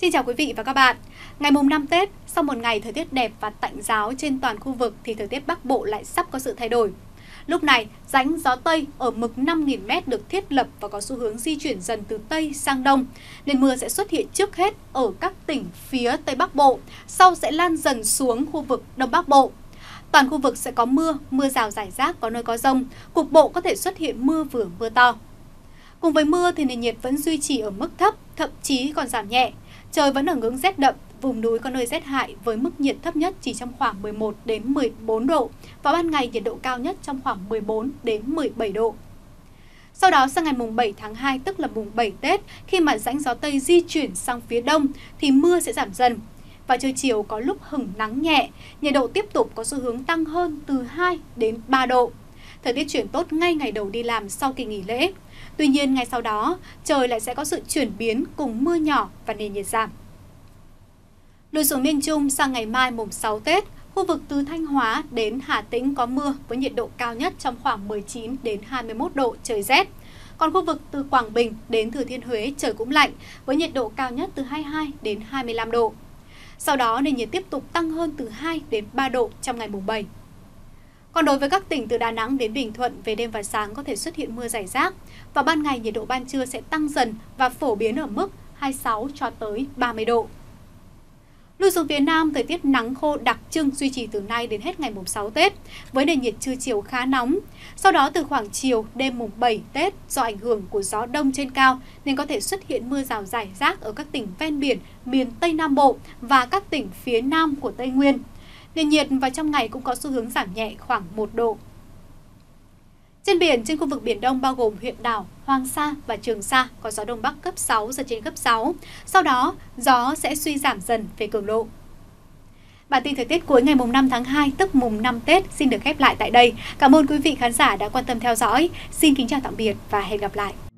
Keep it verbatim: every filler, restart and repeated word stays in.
Xin chào quý vị và các bạn. Ngày mùng năm Tết, sau một ngày thời tiết đẹp và tạnh ráo trên toàn khu vực thì thời tiết Bắc Bộ lại sắp có sự thay đổi. Lúc này, rãnh gió Tây ở mực năm nghìn mét được thiết lập và có xu hướng di chuyển dần từ Tây sang Đông, nên mưa sẽ xuất hiện trước hết ở các tỉnh phía Tây Bắc Bộ, sau sẽ lan dần xuống khu vực Đông Bắc Bộ. Toàn khu vực sẽ có mưa, mưa rào rải rác, có nơi có dông, cục bộ có thể xuất hiện mưa vừa mưa to. Cùng với mưa thì nền nhiệt vẫn duy trì ở mức thấp, thậm chí còn giảm nhẹ. Trời vẫn ở ngưỡng rét đậm, vùng núi có nơi rét hại với mức nhiệt thấp nhất chỉ trong khoảng mười một đến mười bốn độ và ban ngày nhiệt độ cao nhất trong khoảng mười bốn đến mười bảy độ. Sau đó sang ngày mùng bảy tháng hai, tức là mùng bảy Tết, khi mà rãnh gió Tây di chuyển sang phía đông thì mưa sẽ giảm dần. Và trưa chiều có lúc hửng nắng nhẹ, nhiệt độ tiếp tục có xu hướng tăng hơn từ hai đến ba độ. Thời tiết chuyển tốt ngay ngày đầu đi làm sau kỳ nghỉ lễ. Tuy nhiên, ngay sau đó, trời lại sẽ có sự chuyển biến cùng mưa nhỏ và nền nhiệt giảm. Lùi xuống miền Trung sang ngày mai mùng sáu Tết, khu vực từ Thanh Hóa đến Hà Tĩnh có mưa với nhiệt độ cao nhất trong khoảng mười chín đến hai mươi mốt độ, trời rét. Còn khu vực từ Quảng Bình đến Thừa Thiên Huế trời cũng lạnh với nhiệt độ cao nhất từ hai mươi hai đến hai mươi lăm độ. Sau đó nền nhiệt tiếp tục tăng hơn từ hai đến ba độ trong ngày mùng bảy. Còn đối với các tỉnh từ Đà Nẵng đến Bình Thuận, về đêm và sáng có thể xuất hiện mưa rải rác. Vào ban ngày nhiệt độ ban trưa sẽ tăng dần và phổ biến ở mức hai mươi sáu cho tới ba mươi độ. Lui xuống phía Nam, thời tiết nắng khô đặc trưng duy trì từ nay đến hết ngày mùng sáu Tết, với nền nhiệt trưa chiều khá nóng. Sau đó từ khoảng chiều đêm mùng bảy Tết, do ảnh hưởng của gió đông trên cao nên có thể xuất hiện mưa rào rải rác ở các tỉnh ven biển, miền Tây Nam Bộ và các tỉnh phía Nam của Tây Nguyên. Nền nhiệt vào trong ngày cũng có xu hướng giảm nhẹ khoảng một độ. Trên biển, trên khu vực Biển Đông bao gồm huyện đảo Hoàng Sa và Trường Sa có gió Đông Bắc cấp sáu, giật trên cấp sáu. Sau đó, gió sẽ suy giảm dần về cường độ. Bản tin thời tiết cuối ngày mùng năm tháng hai, tức mùng năm Tết xin được khép lại tại đây. Cảm ơn quý vị khán giả đã quan tâm theo dõi. Xin kính chào tạm biệt và hẹn gặp lại.